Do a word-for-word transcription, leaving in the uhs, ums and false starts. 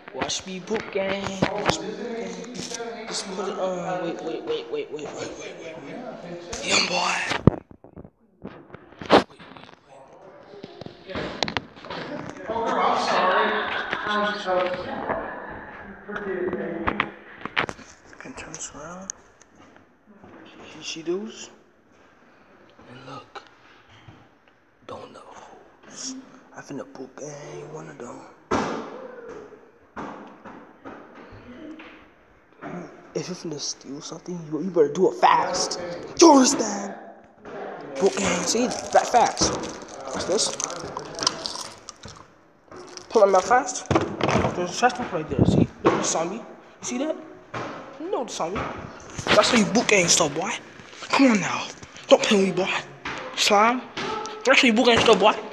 Watch me book gang. Watch me book gang. Just put it on. Wait, wait, wait, wait, wait, wait, wait, wait, wait. Young boy. Oh, girl, I'm sorry. I'm so sorry. Forgive me. Can turn this around. She, she does. And look. Don't know hoes. I finna book gang one of them. If you finna steal something, you, you better do it fast. You understand? Book gang, see? That fast. What's this? Pull my mouth fast. There's a fast one right there. See? Look, you saw me. You see that? You know you saw me. That's how you book gang stuff, boy. Come on now. Don't play with me, boy. Slime. That's how you book gang stuff, boy.